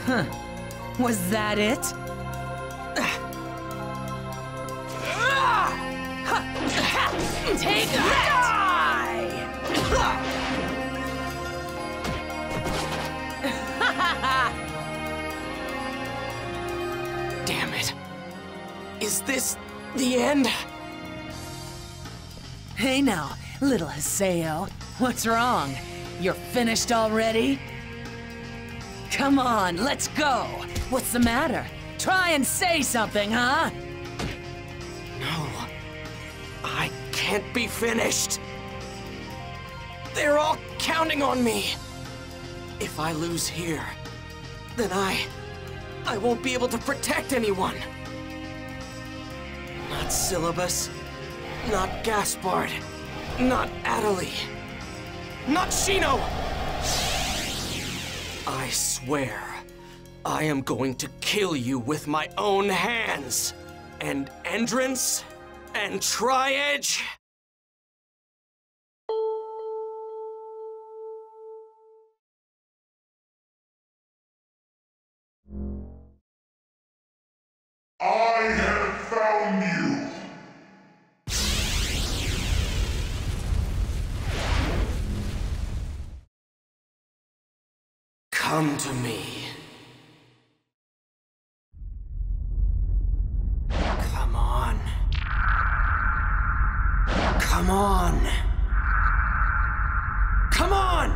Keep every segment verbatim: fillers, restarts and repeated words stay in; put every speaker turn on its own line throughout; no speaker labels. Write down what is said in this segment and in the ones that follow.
Huh. Was that it? Take that!
Damn it. Is this the end?
Hey now, little Haseo. What's wrong? You're finished already? Come on, let's go! What's the matter? Try and say something, huh?
No. I can't be finished. They're all counting on me. If I lose here, then I... I won't be able to protect anyone. Not Syllabus, not Gaspard, not Adelie, not Shino! I swear, I am going to kill you with my own hands! And Endrance, and Tri-Edge...
I have found you!
Come to me. Come on. Come on. Come on!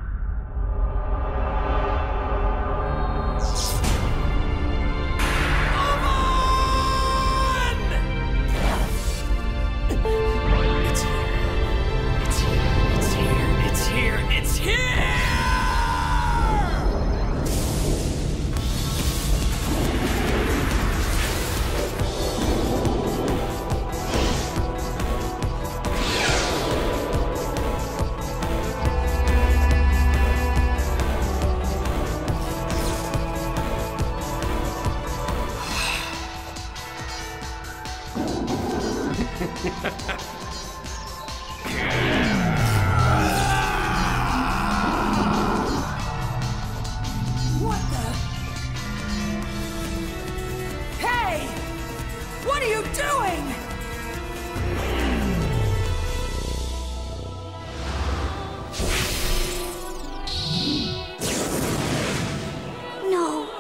What the? Hey! What are you doing?
No.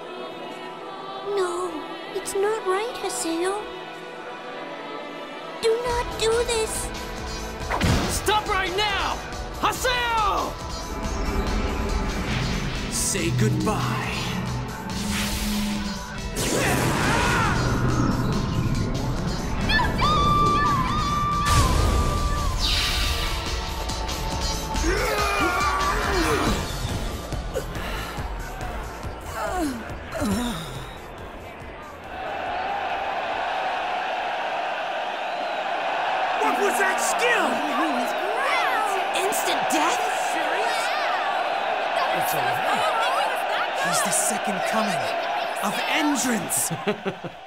No, it's not right, Haseo. Do not do this!
Stop right now! Haseo! Say goodbye.
What was that skill? Instant death?
It's all right. He's the second coming of Endrance.